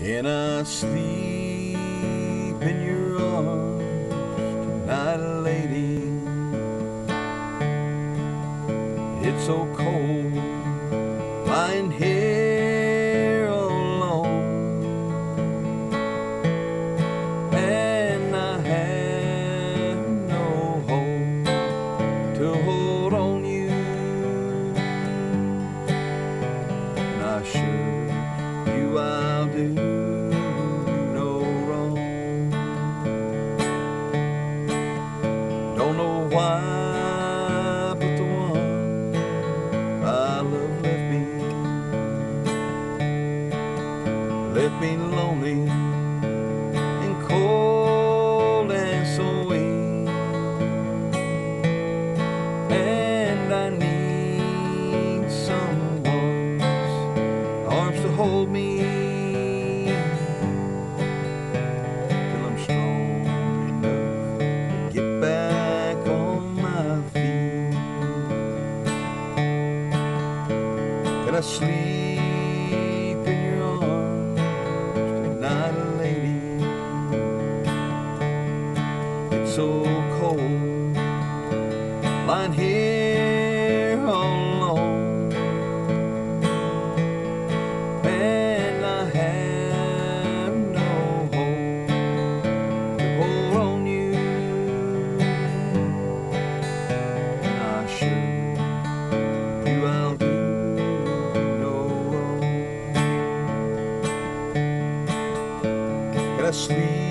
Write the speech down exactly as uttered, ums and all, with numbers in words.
Can I sleep in your arms tonight, lady? It's so cold lying here all alone, and I have no hope to hold on you. And I assure you I'll do no wrong. Don't know why, but the one I love left me, left me lonely and cold and so weak, and I need someone's arms to hold me till I'm strong enough to get back on my feet. Can I sleep in your arms tonight, lady? It's so cold lying here all alone, and I have no hope to hold on you. And I assure you I'll do no wrong. Can I sleep